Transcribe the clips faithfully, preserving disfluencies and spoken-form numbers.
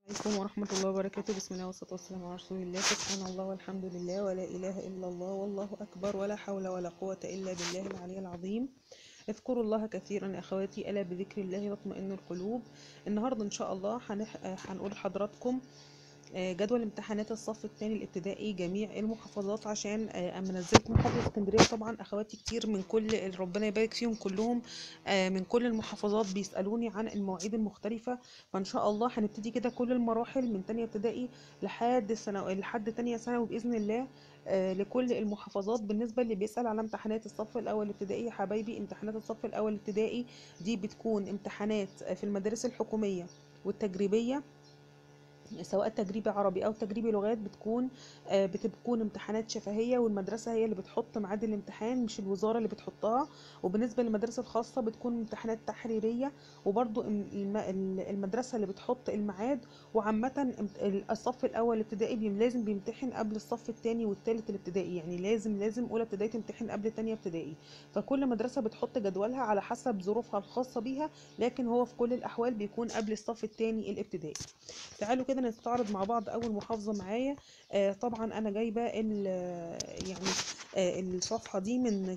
عليكم ورحمة الله وبركاته. بسم الله والصلاة والسلام على رسول الله. سبحان الله والحمد لله ولا إله إلا الله والله أكبر ولا حول ولا قوة إلا بالله العلي العظيم. اذكروا الله كثيرا يا أخواتي، ألا بذكر الله تطمئن القلوب. النهاردة إن شاء الله هنح... هنقول لحضراتكم جدول امتحانات الصف الثاني الابتدائي جميع المحافظات، عشان اما نزلت محافظه اسكندريه. طبعا اخواتي كتير من كل ربنا يبارك فيهم كلهم من كل المحافظات بيسالوني عن المواعيد المختلفه. فان شاء الله هنبتدي كده كل المراحل من تانية ابتدائي لحد سنه لحد تانية ثانوي باذن الله لكل المحافظات. بالنسبه اللي بيسال على امتحانات الصف الاول الابتدائي يا حبايبي، امتحانات الصف الاول الابتدائي دي بتكون امتحانات في المدارس الحكوميه والتجريبيه، سواء تجريبي عربي او تجريبي لغات. بتكون بتكون امتحانات شفهيه، والمدرسه هي اللي بتحط ميعاد الامتحان مش الوزاره اللي بتحطها. وبالنسبه للمدارس الخاصه بتكون امتحانات تحريريه، وبرضو المدرسه اللي بتحط الميعاد. وعامه الصف الاول الابتدائي لازم بيمتحن قبل الصف الثاني والثالث الابتدائي، يعني لازم لازم اولى ابتدائي تمتحن قبل ثانيه ابتدائي. فكل مدرسه بتحط جدولها على حسب ظروفها الخاصه بيها، لكن هو في كل الاحوال بيكون قبل الصف الثاني الابتدائي. تعالوا كده نستعرض مع بعض اول محافظه معايا. آه طبعا انا جايبه يعني آه الصفحه دي من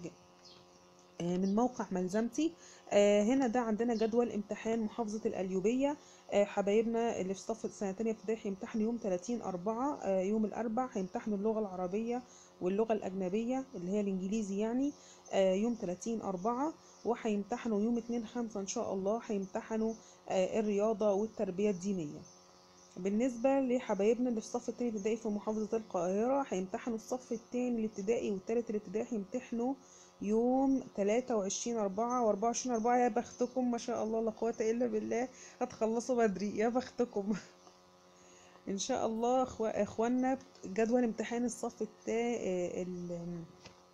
آه من موقع ملزمتي. آه هنا ده عندنا جدول امتحان محافظه القليوبيه. آه حبايبنا اللي في صف سنه تانية ابتدائي هيمتحنوا يوم ثلاثين أربعة، آه يوم الاربع هيمتحنوا اللغه العربيه واللغه الاجنبيه اللي هي الانجليزي يعني آه يوم ثلاثين أربعة. وهيمتحنوا يوم اتنين خمسة ان شاء الله هيمتحنوا آه الرياضه والتربيه الدينيه. بالنسبة لحبايبنا اللي في الصف التاني ابتدائي في محافظة القاهرة هيمتحنوا الصف التاني الابتدائي والتالت الابتدائي هيمتحنوا يوم تلاتة وعشرين أربعة وأربعة وعشرين أربعة. يا بختكم ما شاء الله لا قوة إلا بالله، هتخلصوا بدري يا بختكم. إن شاء الله إخواننا جدول امتحان الصف التاني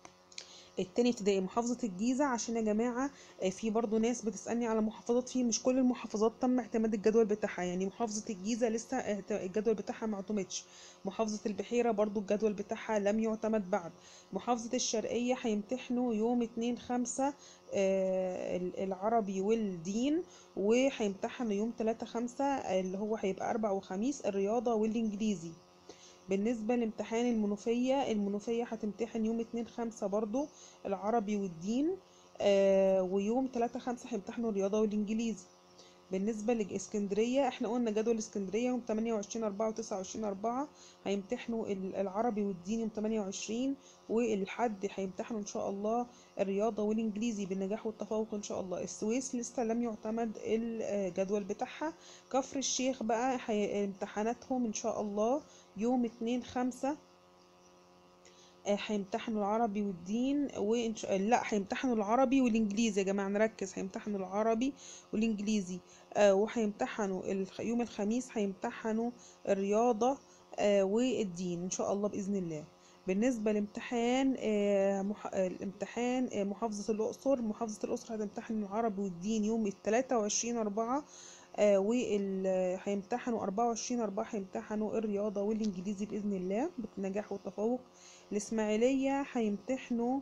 التاني ابتدائي محافظة الجيزة. عشان يا جماعة في برضو ناس بتسألني على محافظات، فيه مش كل المحافظات تم اعتماد الجدول بتاعها. يعني محافظة الجيزة لسه الجدول بتاعها ما اعتمدش. محافظة البحيرة برضو الجدول بتاعها لم يعتمد بعد. محافظة الشرقية هيمتحنوا يوم اتنين خمسة العربي والدين، وهيمتحنوا يوم تلاتة خمسة اللي هو هيبقى أربع وخميس الرياضة والإنجليزي. بالنسبة لامتحان المنوفية، المنوفية هتمتحن يوم اتنين خمسة برضو العربي والدين، آه ويوم تلاتة خمسة هيمتحنوا الرياضة والإنجليزي. بالنسبة لإسكندرية احنا قلنا جدول اسكندرية يوم تمانية وعشرين أربعة وتسعة وعشرين أربعة هيمتحنوا العربي والدين يوم تمانية وعشرين، والحد هيمتحنوا إن شاء الله الرياضة والإنجليزي بالنجاح والتفوق إن شاء الله. السويس لسه لم يعتمد الجدول بتاعها. كفر الشيخ بقى امتحاناتهم إن شاء الله يوم اتنين خمسة هيمتحنوا العربي والدين وإنش... لا هيمتحنوا العربي والانجليزي. يا جماعه نركز، هيمتحنوا العربي والانجليزي. آه وهيمتحنوا الخ... يوم الخميس هيمتحنوا الرياضه آه والدين ان شاء الله باذن الله. بالنسبه لامتحان آه مح... الامتحان آه محافظه الاقصر، محافظه الاقصر هتمتحن العربي والدين يوم تلاتة وعشرين أربعة، آه وال هيمتحنوا أربعة وعشرين أربعة هيمتحنوا الرياضة والإنجليزي بإذن الله بالنجاح والتفوق. الإسماعيلية هيمتحنوا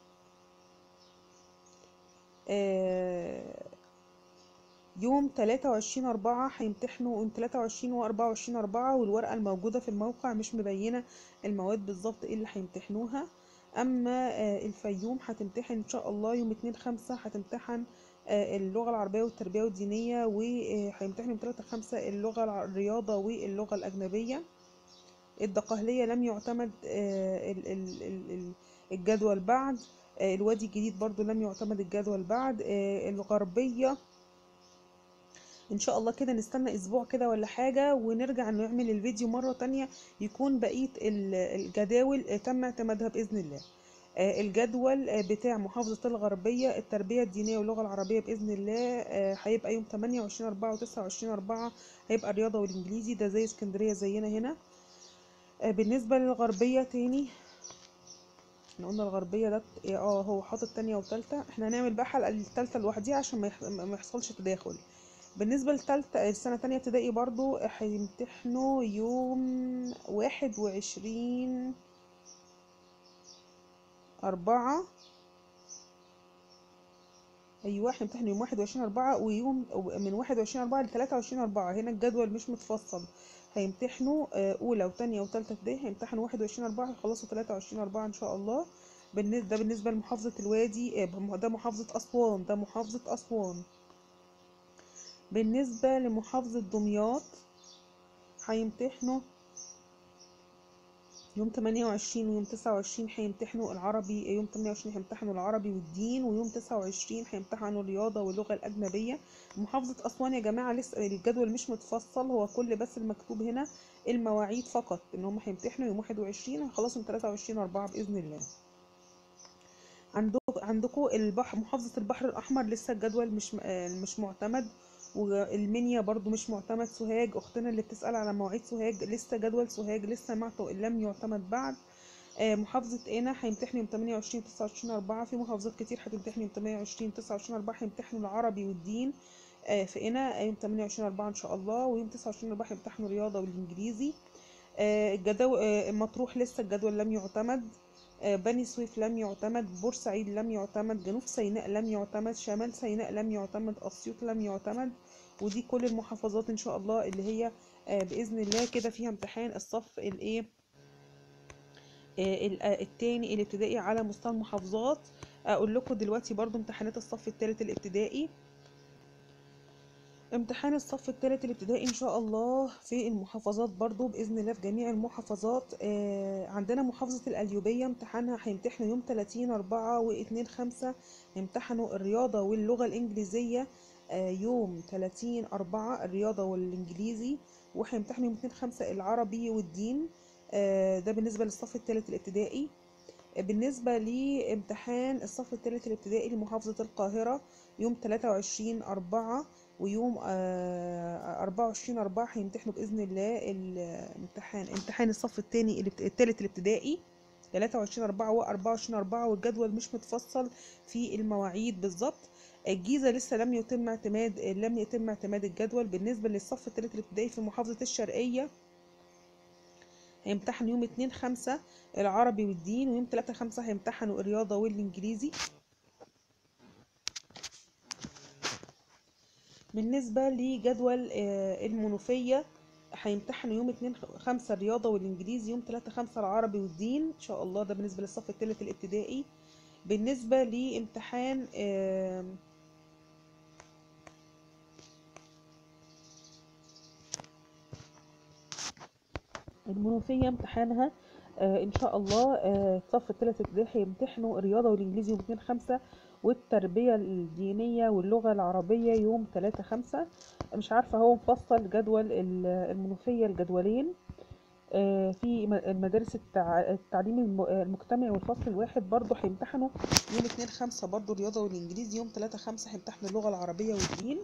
آه يوم تلاتة وعشرين أربعة هيمتحنوا يوم تلاتة وعشرين وأربعة وعشرين أربعة، والورقة الموجودة في الموقع مش مبينة المواد بالظبط ايه اللي هيمتحنوها. أما آه الفيوم هتمتحن إن شاء الله يوم اتنين خمسة هتمتحن آه اللغة العربية والتربية والدينية، وهيمتحنوا يوم تلاتة خمسة اللغة الرياضة واللغة الأجنبية. الدقهلية لم يعتمد آه الجدول بعد. آه الوادي الجديد برضو لم يعتمد الجدول بعد. آه الغربية ان شاء الله كده نستنى اسبوع كده ولا حاجة ونرجع نعمل الفيديو مرة تانية يكون بقية الجداول تم اعتمادها بإذن الله. الجدول بتاع محافظة الغربية التربية الدينية واللغة العربية بإذن الله هيبقى يوم تمانية وعشرين أربعة وتسعة وعشرين أربعة هيبقى الرياضة والإنجليزي. ده زي اسكندرية زينا هنا. بالنسبة للغربية تاني احنا قلنا الغربية ده اه هو حاطط تانية وتالتة، احنا هنعمل بقى حلقة التالتة لوحديها عشان ما يحصلش تداخل. بالنسبة لتالتة السنة تانية ابتدائي برضو هيمتحنوا يوم واحد وعشرين أربعة ايوه هيمتحنوا يوم واحد وعشرين أربعة، ويوم من واحد وعشرين أربعة ل تلاتة وعشرين أربعة. هنا الجدول مش متفصل. هيمتحنوا آه، اولى وتانية وتالتة ابتدائي، هيمتحنوا واحد وعشرين أربعة، هيخلصوا تلاتة وعشرين أربعة ان شاء الله. بالنسبه ده بالنسبه لمحافظه الوادي، آه، ده محافظه اسوان، ده محافظه اسوان. بالنسبه لمحافظه دمياط هيمتحنوا يوم تمانية وعشرين ويوم تسعة وعشرين هيمتحنوا العربي. يوم تمانية وعشرين هيمتحنوا العربي والدين، ويوم تسعة وعشرين هيمتحنوا الرياضة واللغة الأجنبية. محافظة أسوان يا جماعة لسه الجدول مش متفصل، هو كل بس المكتوب هنا المواعيد فقط، إن هم هيمتحنوا يوم واحد وعشرين هيخلصوا يوم تلاتة وعشرين أربعة بإذن الله. عندكم عندكم البحر، محافظة البحر الأحمر لسه الجدول مش مش معتمد، والمنيا برضو مش معتمد. سوهاج أختنا اللي بتسأل على مواعيد سوهاج، لسه جدول سوهاج لسه معته لم يعتمد بعد. آه، محافظة قنا هيمتحنوا يوم تمانية وعشرين تسعة وعشرين أربعة. في محافظات كتير هتمتحن يوم تمانية وعشرين تسعة وعشرين أربعة، هيمتحنوا العربي والدين. آه، في قنا يوم تمانية وعشرين أربعة إن شاء الله، ويوم تسعة وعشرين أربعة هيمتحنوا الرياضة والإنجليزي. آه، الجدول آه، مطروح لسه الجدول لم يعتمد. آه، بني سويف لم يعتمد، بورسعيد لم يعتمد، جنوب سيناء لم يعتمد، شمال سيناء لم يعتمد، أسيوط لم يعتمد. ودي كل المحافظات إن شاء الله اللي هي آه، بإذن الله كده فيها امتحان الصف الإيه التاني الابتدائي على مستوى المحافظات. اقول لكم دلوقتي برضو امتحانات الصف الثالث الابتدائي. امتحان الصف الثالث الابتدائي ان شاء الله في المحافظات برضو باذن الله، في جميع المحافظات. آه عندنا محافظه القليوبيه امتحانها هيمتحنوا يوم تلاتين أربعة و2 خمسة. هيمتحنوا الرياضه واللغه الانجليزيه آه يوم تلاتين أربعة الرياضه والانجليزي، وهيمتحنوا يوم اتنين خمسة العربي والدين. آه ده بالنسبه للصف الثالث الابتدائي. بالنسبة لامتحان الصف الثالث الابتدائي لمحافظة القاهرة يوم تلاتة وعشرين أربعة، ويوم أربعة وعشرين أربعة هيمتحنوا بإذن الله الامتحان امتحان الصف الثاني الثالث الابتدائي تلاتة وعشرين أربعة و أربعة وعشرين أربعة، والجدول مش متفصل في المواعيد بالظبط. الجيزة لسه لم يتم اعتماد لم يتم اعتماد الجدول. بالنسبة للصف الثالث الابتدائي في محافظة الشرقية هيمتحنوا يوم اتنين خمسة العربي والدين، ويوم تلاتة خمسة هيمتحنوا الرياضة والإنجليزي. بالنسبة لجدول المنوفية هيمتحنوا يوم اتنين خمسة الرياضة والإنجليزي، يوم تلاتة خمسة العربي والدين إن شاء الله. ده بالنسبة للصف الثالث الابتدائي. بالنسبة لامتحان المنوفية امتحانها آه ان شاء الله الصف آه الثالث ابتدائي هيمتحنوا الرياضة والانجليزي يوم اتنين خمسة، والتربية الدينية واللغة العربية يوم تلاتة خمسة. مش عارفة هو مفصل جدول المنوفية الجدولين آه في المدارس التع... التعليم المجتمعي والفصل الواحد برضو هيمتحنوا يوم اتنين خمسة برضو الرياضة والانجليزي، يوم تلاتة خمسة هيمتحنوا اللغة العربية والدين.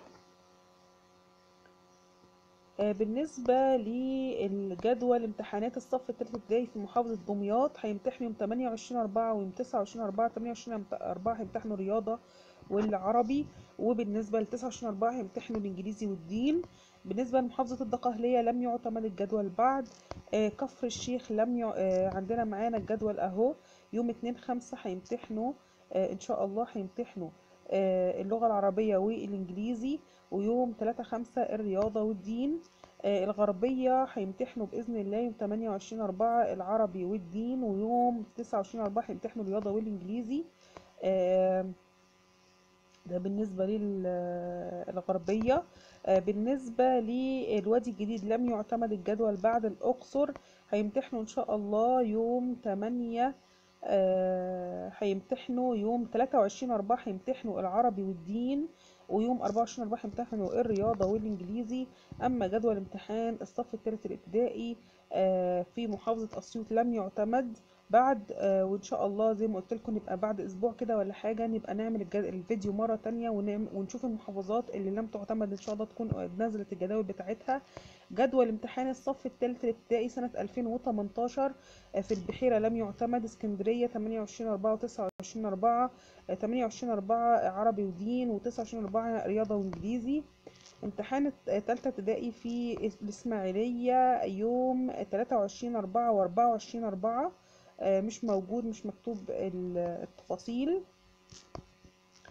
بالنسبة للجدول امتحانات الصف الثالث ابتدائي في محافظة دمياط هيمتحنوا يوم تمانية وعشرين أربعة ويوم تسعة وعشرين أربعة. تمانية وعشرين أربعة هيمتحنوا الرياضة والعربي، وبالنسبة ل تسعة وعشرين أربعة هيمتحنوا الإنجليزي والدين. بالنسبة لمحافظة الدقهلية لم يعتمد الجدول بعد. آه كفر الشيخ لم ي... آه عندنا معانا الجدول أهو. يوم اتنين خمسة هيمتحنوا آه إن شاء الله هيمتحنوا آه اللغة العربية والإنجليزي، ويوم تلاتة خمسة الرياضة والدين. آه الغربية هيمتحنوا بإذن الله يوم تمانية وعشرين أربعة العربي والدين، ويوم تسعة وعشرين أربعة هيمتحنوا الرياضة والإنجليزي. آه ده بالنسبة للغربية. آه بالنسبة للوادي الجديد لم يعتمد الجدول بعد. الأقصر هيمتحنوا إن شاء الله يوم تمانية آه هيمتحنوا يوم تلاتة وعشرين أربعة هيمتحنوا العربي والدين، ويوم أربعة وعشرين أربعة هيمتحنوا الرياضة والإنجليزي. أما جدول امتحان الصف الثالث الابتدائي آه في محافظة أسيوط لم يعتمد بعد. آه وإن شاء الله زي ما قلت لكم نبقى بعد أسبوع كده ولا حاجة نبقى نعمل الفيديو مرة تانية ونشوف المحافظات اللي لم تعتمد إن شاء الله تكون نزلت الجداول بتاعتها. جدول امتحان الصف الثالث الابتدائي سنة ألفين وتمنتاشر في البحيرة لم يعتمد. اسكندرية تمانية وعشرين أربعة وتسعة وعشرين أربعة. تمانية وعشرين أربعة عربي ودين، وتسعة وعشرين أربعة رياضة وإنجليزي. امتحان تالتة ابتدائي في الإسماعيلية يوم تلاتة وعشرين أربعة وأربعة وعشرين أربعة. مش موجود، مش مكتوب التفاصيل.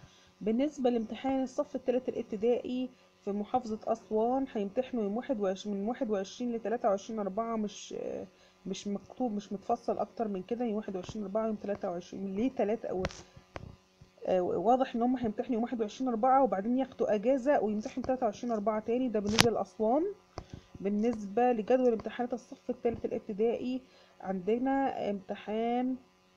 بالنسبة لامتحان الصف الثالث الابتدائي في محافظة أسوان هيمتحنوا يوم واحد وعشرين من واحد وعشرين لتلاتة وعشرين أربعة، مش مش مكتوب، مش متفصل أكتر من كده، يوم واحد وعشرين أربعة يوم تلاتة وعشرين ليه تلاتة أو آه، واضح إن هم هيمتحنوا يوم واحد وعشرين أربعة وبعدين ياخدوا أجازة ويمتحنوا تلاتة وعشرين أربعة تاني. ده بالنسبة لأسوان. بالنسبة لجدول امتحانات الصف الثالث الابتدائي، عندنا امتحان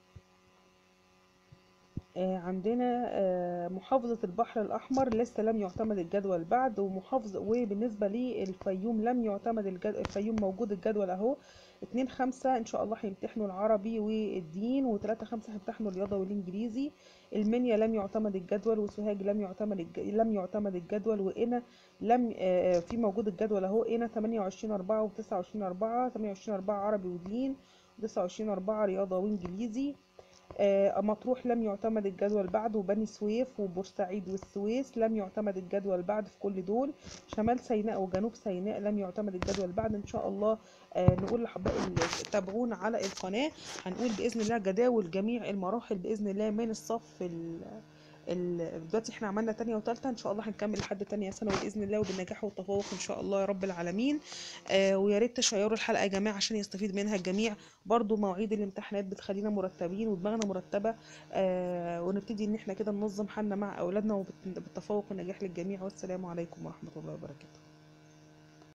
آه، عندنا آه، محافظة البحر الأحمر لسه لم يعتمد الجدول بعد، ومحافظة وبالنسبة للفيوم لم يعتمد الجدول. الفيوم موجود الجدول أهو. اتنين خمسة إن شاء الله هيمتحنوا العربي والدين، وتلاتة خمسة هيمتحنوا الرياضة والإنجليزي. المنيا لم يعتمد الجدول، وسوهاج لم يعتمد الج... لم يعتمد الجدول، وقنا لم آه، في موجود الجدول أهو. قنا تمانية وعشرين أربعة وتسعة وعشرين أربعة، تمانية وعشرين أربعة عربي ودين، وتسعة وعشرين أربعة رياضة وإنجليزي. آه، مطروح لم يعتمد الجدول بعد، وبني سويف وبورسعيد والسويس لم يعتمد الجدول بعد في كل دول. شمال سيناء وجنوب سيناء لم يعتمد الجدول بعد. ان شاء الله آه، نقول لحبايب ال- تابعونا على القناة، هنقول بإذن الله جداول جميع المراحل بإذن الله من الصف ال ال- دلوقتي احنا عملنا تانية وتالتة، ان شاء الله هنكمل لحد تانية ثانوي باذن الله وبالنجاح والتفوق ان شاء الله يا رب العالمين. آه ويا ريت تشيروا الحلقه يا جماعه عشان يستفيد منها الجميع. برضو مواعيد الامتحانات بتخلينا مرتبين ودماغنا مرتبه، آه ونبتدي ان احنا كده ننظم حالنا مع اولادنا وبالتفوق والنجاح للجميع. والسلام عليكم ورحمه الله وبركاته.